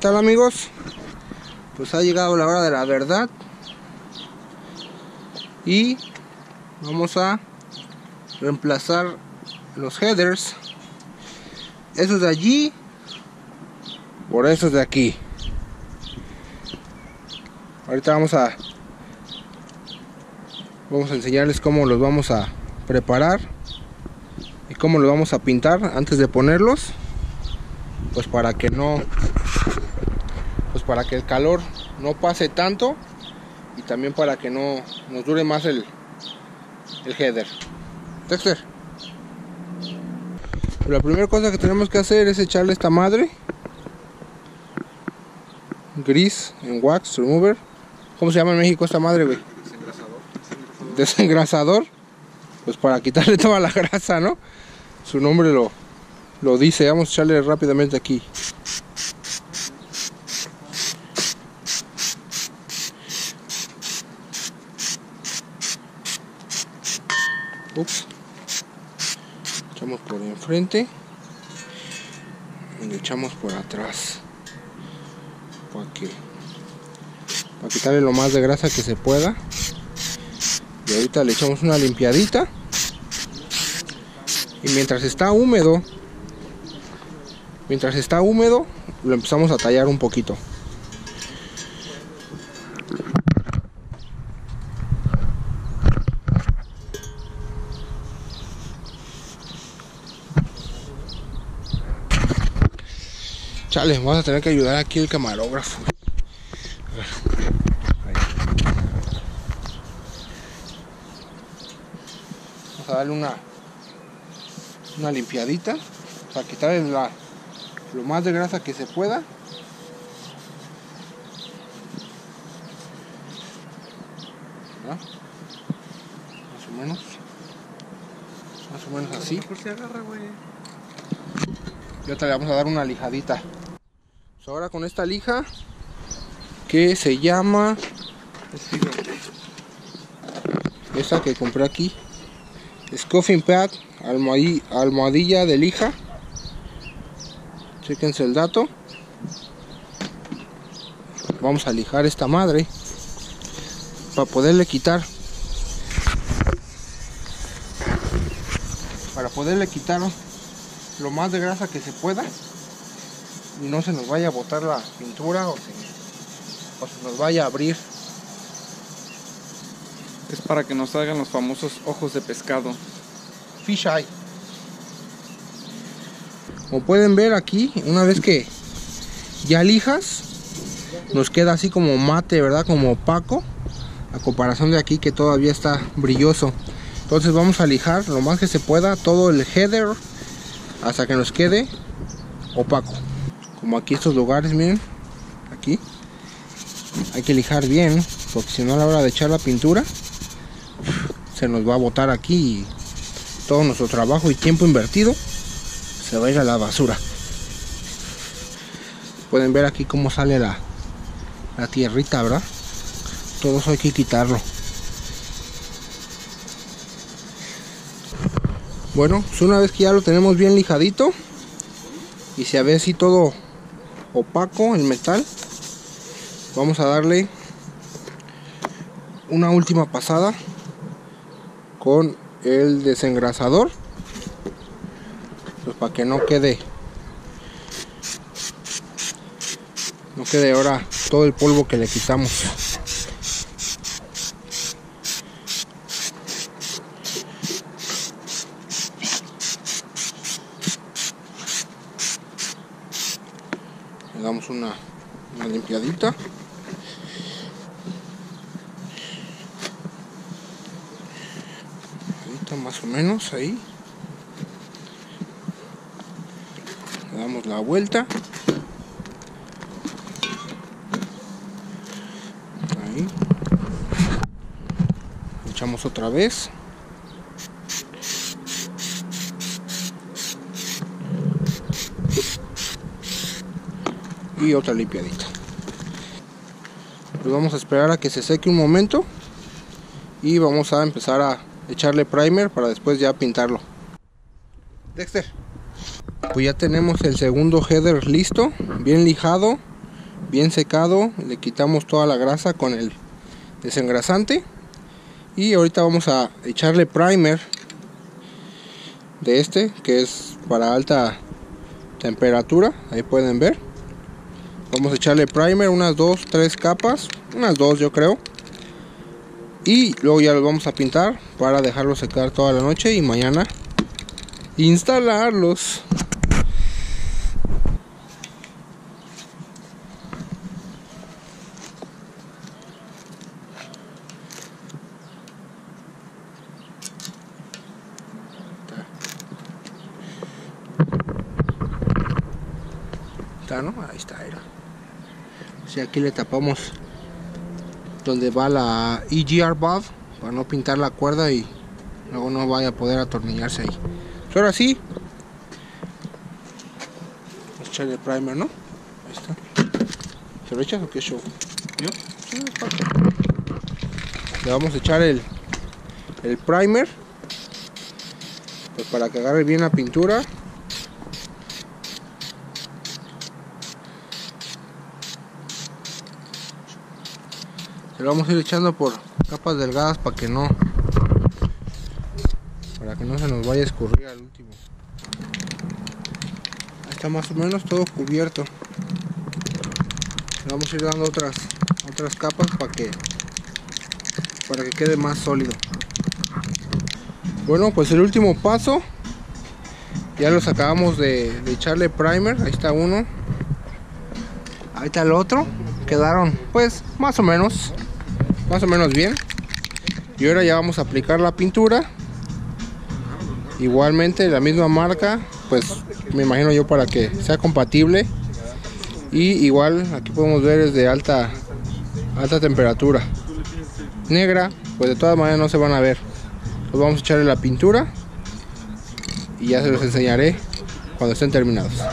tal, amigos? Pues ha llegado la hora de la verdad y vamos a reemplazar los headers, esos de allí por esos de aquí. Ahorita vamos a enseñarles cómo los vamos a preparar y cómo los vamos a pintar antes de ponerlos, pues para que el calor no pase tanto y también para que no nos dure más el header. Dexter, la primera cosa que tenemos que hacer es echarle esta madre gris en wax remover. ¿Cómo se llama en México esta madre, güey? Desengrasador. Pues para quitarle toda la grasa, ¿no? Su nombre lo dice. Vamos a echarle rápidamente aquí. Ups. Echamos por enfrente y le echamos por atrás para quitarle lo más de grasa que se pueda. Y ahorita le echamos una limpiadita y mientras está húmedo lo empezamos a tallar un poquito. Chale, vamos a tener que ayudar aquí el camarógrafo. Vamos a darle una limpiadita para quitarle lo más de grasa que se pueda. ¿No? Más o menos así. ¿Por qué se agarra, güey? Y ahorita le vamos a dar una lijadita. Pues ahora con esta lija que se llama esta que compré aquí, Scuffing Pad, almohadilla de lija. Chequense el dato. Vamos a lijar esta madre para poderle quitar lo más de grasa que se pueda y no se nos vaya a botar la pintura o se nos vaya a abrir. Es para que nos salgan los famosos ojos de pescado. Fish eye. Como pueden ver aquí, una vez que ya lijas, nos queda así como mate, ¿verdad? Como opaco, a comparación de aquí que todavía está brilloso. Entonces vamos a lijar lo más que se pueda todo el header hasta que nos quede opaco. Como aquí estos lugares, miren, aquí hay que lijar bien, porque si no a la hora de echar la pintura se nos va a botar aquí y todo nuestro trabajo y tiempo invertido se va a ir a la basura. Pueden ver aquí cómo sale la tierrita, ¿verdad? Todo eso hay que quitarlo. Bueno, pues una vez que ya lo tenemos bien lijadito y se ve así todo opaco el metal, vamos a darle una última pasada con el desengrasador, pues para que no quede ahora todo el polvo que le quitamos. Le damos una limpiadita. Más o menos ahí. Le damos la vuelta. Ahí. Echamos otra vez. Y otra limpiadita. Pues vamos a esperar a que se seque un momento y vamos a empezar a echarle primer para después ya pintarlo. Dexter, pues ya tenemos el segundo header listo, bien lijado, bien secado. Le quitamos toda la grasa con el desengrasante. Y ahorita vamos a echarle primer de este, que es para alta temperatura. Ahí pueden ver. Vamos a echarle primer unas 2-3 capas, unas 2 yo creo. Y luego ya los vamos a pintar para dejarlos secar toda la noche y mañana instalarlos. Está, ¿no? Ahí está, era. Sí, aquí le tapamos donde va la EGR valve para no pintar la cuerda y luego no vaya a poder atornillarse ahí. Pero ahora sí, vamos a echarle el primer, ¿no? Ahí está. ¿Se lo echas o qué show? ¿Yo? Sí, es fácil. Le vamos a echar el primer, pues para que agarre bien la pintura. Se lo vamos a ir echando por capas delgadas para que no se nos vaya a escurrir al último. Ahí está más o menos todo cubierto. Le vamos a ir dando otras capas para que quede más sólido. Bueno, pues el último paso, ya los acabamos de echarle primer. Ahí está uno, ahí está el otro. Quedaron pues más o menos bien. Y ahora ya vamos a aplicar la pintura. Igualmente la misma marca, pues me imagino yo, para que sea compatible. Y igual aquí podemos ver es de alta temperatura. Negra, pues de todas maneras no se van a ver. Pues vamos a echarle la pintura y ya se los enseñaré cuando estén terminados.